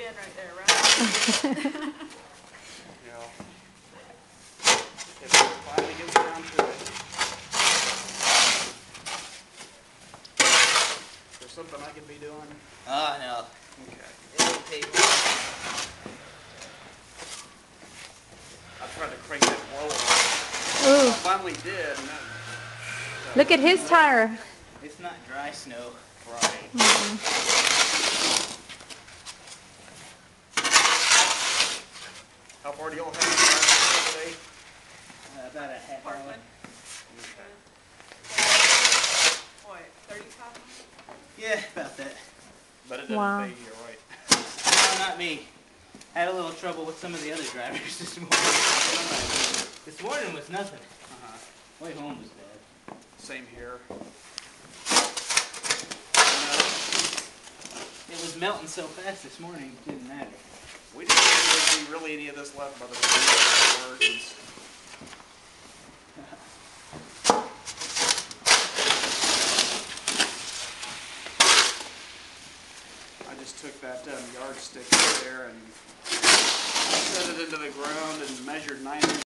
in right there, right? You know, if it finally gets down to it. Is there something I could be doing? Oh, no. Okay. It'll take I tried to crank that blower. Ooh, I finally did. And that, look at his tire. It's not dry snow. right. How far do y'all have to drive today? About a half hour. Parkland. Okay. What, 35 miles? Yeah, about that. But it doesn't Wow. pay you, right? No, not me. Had a little trouble with some of the other drivers this morning. This morning was nothing. Way home was bad. Same here. It was melting so fast this morning, it didn't matter. We didn't think there'd be really any of this left by the time we work. I just took that yardstick there and set it into the ground and measured 9 inches.